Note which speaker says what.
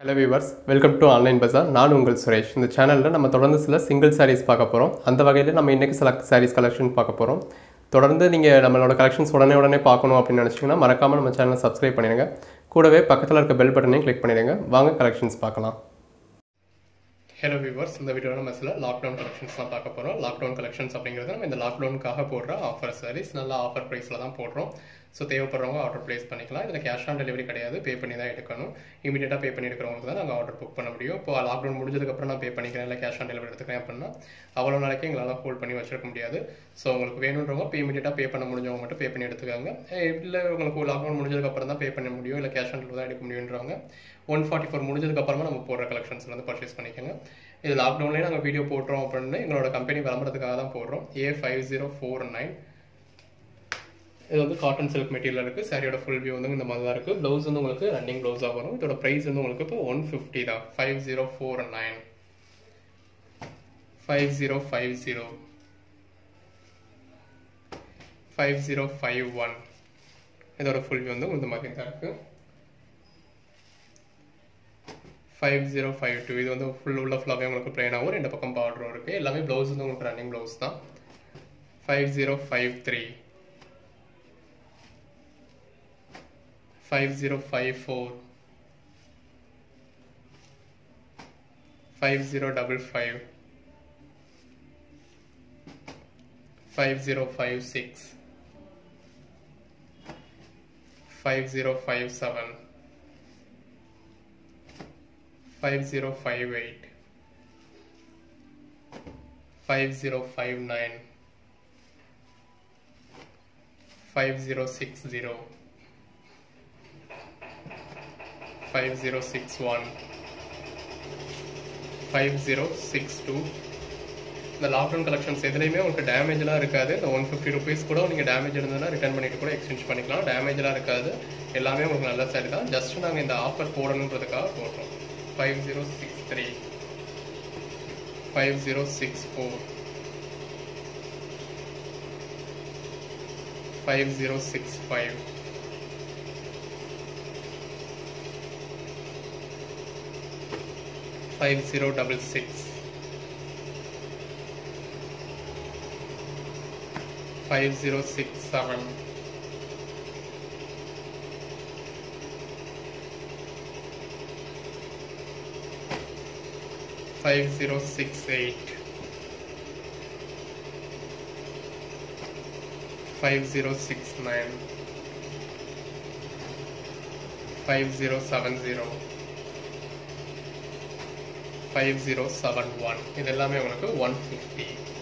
Speaker 1: Hello viewers, welcome to Online Bazaar. நான் உங்கள் சுரேஷ். இந்த சேனலில் நம்ம தொடர்ந்து சில சிங்கிள் சாரீஸ் பார்க்க போகிறோம். அந்த வகையில் நம்ம இன்றைக்கி சில சாரீஸ் கலெக்ஷன் பார்க்க போகிறோம். தொடர்ந்து நீங்கள் நம்மளோட கலெக்ஷன்ஸ் உடனே பார்க்கணும் அப்படின்னு நினச்சிங்கன்னா மறக்காமல் நம்ம சேனலை சப்ஸ்கிரைப் பண்ணிடுங்க. கூடவே பக்கத்தில் இருக்க பெல் பட்டனையும் கிளிக் பண்ணிடுங்க. வாங்க கலெக்ஷன்ஸ் பார்க்கலாம். ஹலோ வியூவர்ஸ், இந்த வீடியோவில் நம்ம சில லாக்டவுன் கலெக்ஷன்ஸ் தான் பார்க்க போகிறோம். லாக்டவுன் கலெக்ஷன்ஸ் அப்படிங்கிறது நம்ம இந்த லாக்டவுனுக்காக போடுற ஆஃபர் சாரீஸ், நல்ல ஆஃபர் ப்ரைஸில் தான் போடுறோம். ஸோ தேவைப்படுறவங்க ஆர்டர் ப்ளேஸ் பண்ணிக்கலாம். இதில் கேஷ் ஆன் டெலிவரி கிடையாது, பே பண்ணி தான் எடுக்கணும். இமீடியட்டாக பே பண்ணி எடுக்கிறவங்களுக்கு தான் நாங்கள் ஆர்டர் புக் பண்ண முடியும். இப்போ லாக்டவுன் முடிஞ்சதுக்கப்புறம் நான் பே பண்ணிக்கிறேன், இல்லை கேஷ் ஆன் டெலிவரி எடுத்துக்கிறேன் அப்படின்னா அவ்வளோ நாளைக்கு எங்களால் ஹோல்ட் பண்ணி வச்சிருக்க முடியாது. ஸோ உங்களுக்கு வேணுன்றவங்க இமீடியட்டாக பே பண்ண முடிஞ்சவங்க மட்டும் பே பண்ணி எடுத்துக்காங்க. இல்லை உங்களுக்கு லாக்டவுன் முடிஞ்சதுக்கப்புறம் தான் பே பண்ண முடியும், இல்லை கேஷ் ஆன் டெலிவரி தான் எடுக்க முடியுன்றவங்க 144 முடிஞ்சதுக்கப்புறமா நம்ம போடுற கலெக்ஷன்ஸ் வந்து பர்ச்சேஸ் பண்ணிக்கோங்க. இது லாக்டவுன்லேயே நாங்கள் வீடியோ போடுறோம் அப்படின்னு எங்களோட கம்பெனி விளம்பரத்துக்காக தான் போடுறோம். A5049 இது வந்து காட்டன் சில்க் மெட்டீரியல் இருக்குது. சாரியோட ஃபுல் வியூ வந்து இந்த மாதிரி தான் இருக்குது. ப்ளவுஸ் வந்து உங்களுக்கு ரன்னிங் ப்ளவுஸாக வரும். இதோட ப்ரைஸ் வந்து உங்களுக்கு இப்போ 150 தான். 5049 5050 5051 இதோட ஃபுல் வியூ வந்து இந்த மாதிரி தான் இருக்குது. 5052 இது வந்து ஃபுல்லாகவே உங்களுக்கு பிளைனாகவும் ரெண்டு பக்கம் பார்டரும் இருக்குது. எல்லாமே ப்ளவுஸ் வந்து உங்களுக்கு ரன்னிங் ப்ளவுஸ் தான். 5053 5054 5055 5056 5057 5058 5059 5060 5061 5062 இந்த லாக்டவுன் கலெக்ஷன்ஸ் எதுலையுமே உங்களுக்கு டேமேஜ்லாம் இருக்காது. இந்த 150 ருபீஸ் கூட நீங்கள் டேமேஜ் இருந்ததுன்னா ரிட்டர்ன் பண்ணிட்டு கூட எக்ஸ்சேஞ்ச் பண்ணிக்கலாம். டேமேஜ்லாம் இருக்காது, எல்லாமே உங்களுக்கு நல்ல சாரி தான். ஜஸ்ட் நாங்கள் இந்த ஆஃபர் போடணுன்றதுக்காக போடுறோம். 5063 5064 5065 5066 5067 5068 5069 5070 5071 இது எல்லாமே உங்களுக்கு 150.